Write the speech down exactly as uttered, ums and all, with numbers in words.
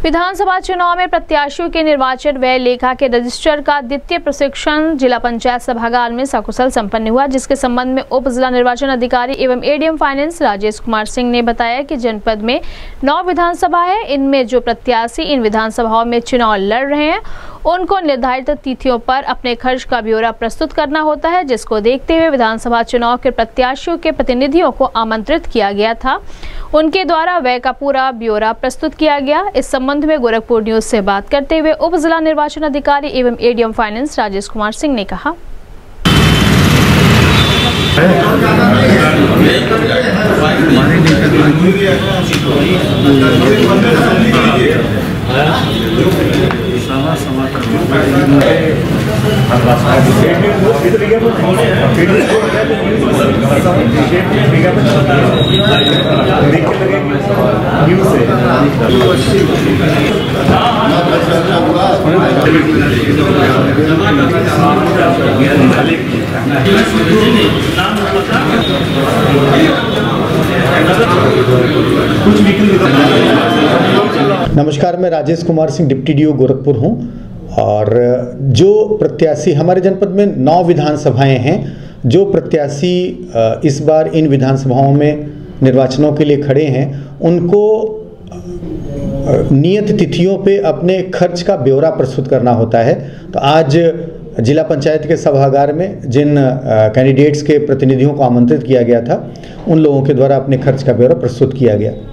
विधानसभा चुनाव में प्रत्याशियों के निर्वाचन व्यय लेखा के रजिस्टर का द्वितीय प्रशिक्षण जिला पंचायत सभागार में सकुशल संपन्न हुआ, जिसके संबंध में उप जिला निर्वाचन अधिकारी एवं एडीएम फाइनेंस राजेश कुमार सिंह ने बताया कि जनपद में नौ विधानसभा है। इनमें जो प्रत्याशी इन विधानसभाओं में चुनाव लड़ रहे हैं उनको निर्धारित तिथियों पर अपने खर्च का ब्यौरा प्रस्तुत करना होता है, जिसको देखते हुए विधानसभा चुनाव के प्रत्याशियों के प्रतिनिधियों को आमंत्रित किया गया था। उनके द्वारा व्यय का पूरा ब्यौरा प्रस्तुत किया गया। इस संबंध में गोरखपुर न्यूज से बात करते हुए उप जिला निर्वाचन अधिकारी एवं एडीएम फाइनेंस राजेश कुमार सिंह ने कहा, नमस्कार, मैं Rajesh Kumar Singh deputy D O Gorakhpur हूं और जो प्रत्याशी हमारे जनपद में नौ विधानसभाएं हैं, जो प्रत्याशी इस बार इन विधानसभाओं में निर्वाचनों के लिए खड़े हैं उनको नियत तिथियों पे अपने खर्च का ब्यौरा प्रस्तुत करना होता है। तो आज जिला पंचायत के सभागार में जिन कैंडिडेट्स के प्रतिनिधियों को आमंत्रित किया गया था उन लोगों के द्वारा अपने खर्च का ब्यौरा प्रस्तुत किया गया।